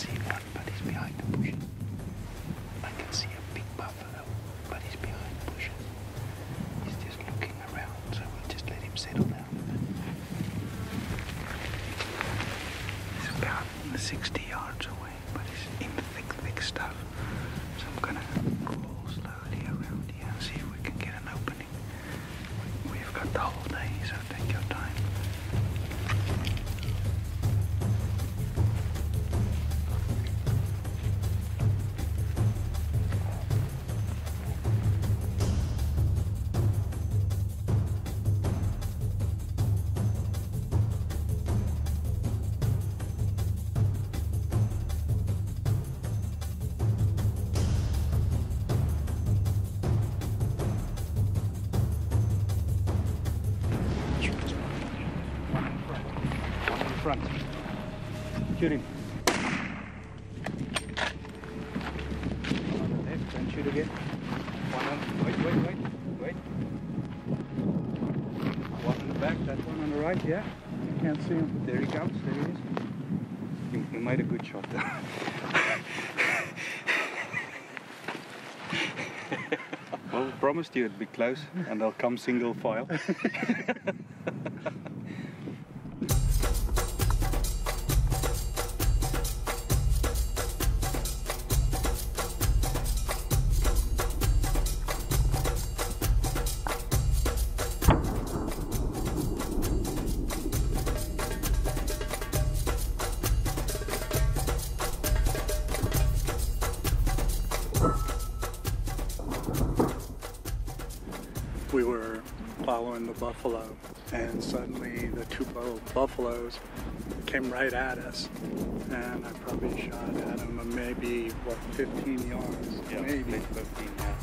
see one, but he's behind the bushes. I can see a big buffalo, but he's behind the bushes. He's just looking around, so we'll just let him settle down a bit. He's about 60 yards away, but he's in the thick stuff. So I'm gonna crawl slowly around here and see if we can get an opening. We've got the whole day, so take your time. Front. Shoot him. One on the left, then shoot again. One on, wait. One on the back, that one on the right, yeah. You can't see him. There he comes, there he is. You made a good shot there. Well, we promised you it'd be close and they'll come single file. We were following the buffalo, and suddenly the two buffaloes came right at us, and I probably shot at them maybe, what, 15 yards? Yeah, maybe 15, yeah.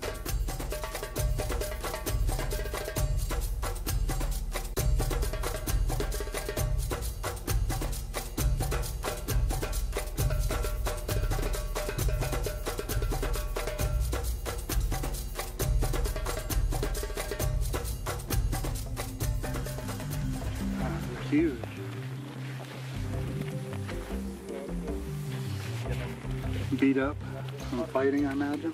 Huge. Beat up from fighting, I imagine.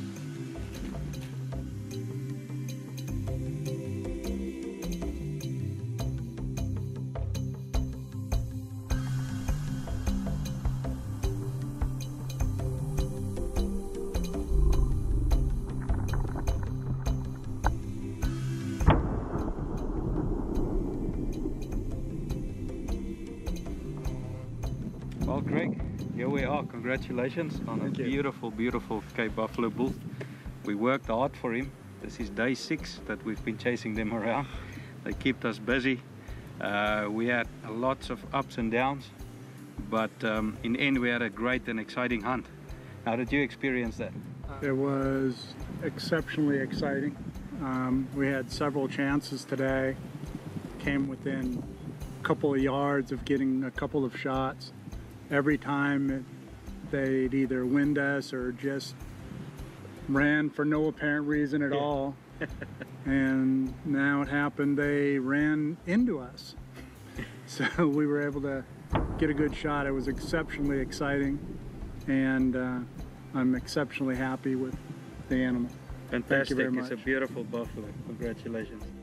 Well, Greg, here we are. Congratulations on a beautiful, beautiful Cape Buffalo bull. We worked hard for him. This is day 6 that we've been chasing them around. They kept us busy. We had lots of ups and downs, but in the end we had a great and exciting hunt. How did you experience that? It was exceptionally exciting. We had several chances today. Came within a couple of yards of getting a couple of shots. Every time they'd either wind us or just ran for no apparent reason at all. And now it happened, they ran into us. So we were able to get a good shot. It was exceptionally exciting, and I'm exceptionally happy with the animal. Fantastic. Thank you very much. It's a beautiful buffalo. Congratulations.